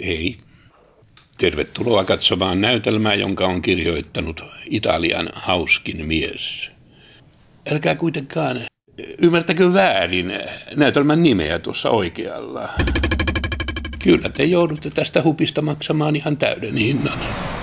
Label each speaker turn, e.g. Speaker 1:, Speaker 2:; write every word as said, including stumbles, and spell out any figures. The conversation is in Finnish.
Speaker 1: Ei. Tervetuloa katsomaan näytelmää, jonka on kirjoittanut Italian hauskin mies. Älkää kuitenkaan ymmärtäkö väärin näytelmän nimeä tuossa oikealla. Kyllä te joudutte tästä hupista maksamaan ihan täyden hinnan.